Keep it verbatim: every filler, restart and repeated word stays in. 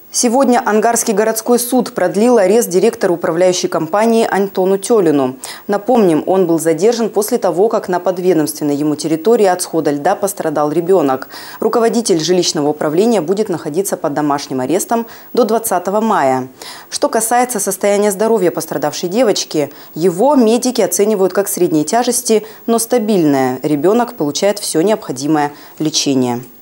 Сегодня Ангарский городской суд продлил арест директора управляющей компании Антону Тёлину. Напомним, он был задержан после того, как на подведомственной ему территории от схода льда пострадал ребенок. Руководитель жилищного управления будет находиться под домашним арестом до двадцатого мая. Что касается состояния здоровья пострадавшей девочки, его медики оценивают как средней тяжести, но стабильное. Ребенок получает все необходимое лечение.